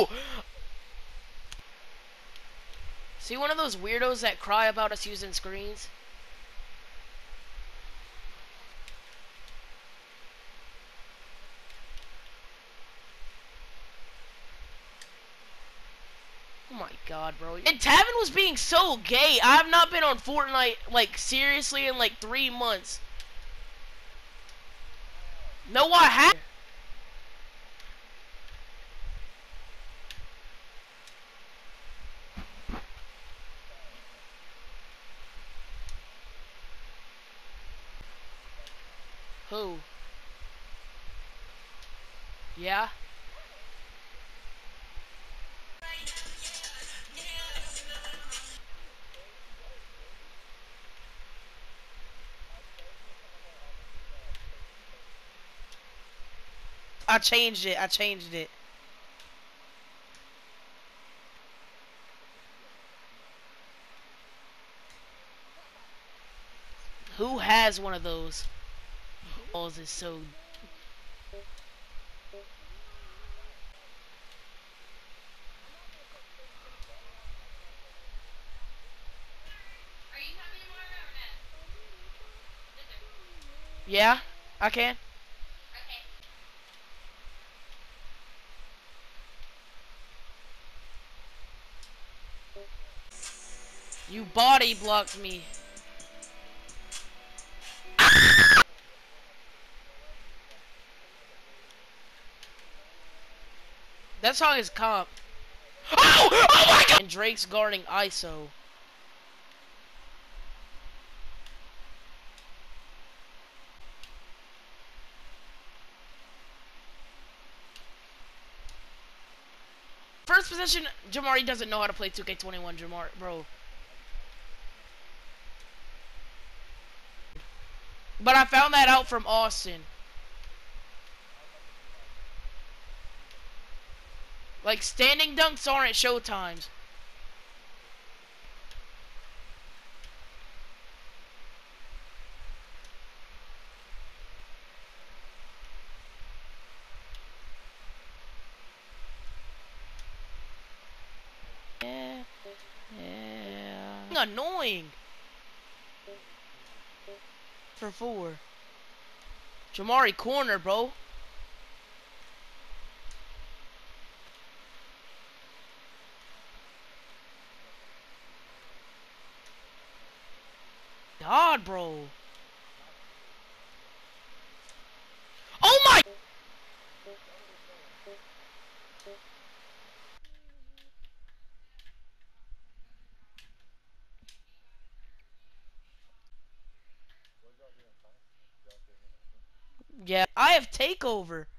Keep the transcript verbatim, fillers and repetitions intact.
Oh! See one of those weirdos that cry about us using screens? Oh my god, bro. And Tavin was being so gay. I have not been on Fortnite, like, seriously in like three months. No, I have. Who? Yeah? I changed it. I changed it. Who has one of those? Oh, this is so... Yeah? I can? You body blocked me. That song is comp. Oh! Oh my god! And Drake's guarding I S O. First possession, Jamari doesn't know how to play two K twenty-one, Jamar, bro. But I found that out from Austin. Like, standing dunks aren't at showtimes. Yeah, yeah. Annoying. For four. Jamari corner, bro. God, bro. Oh my! Yeah, I have takeover.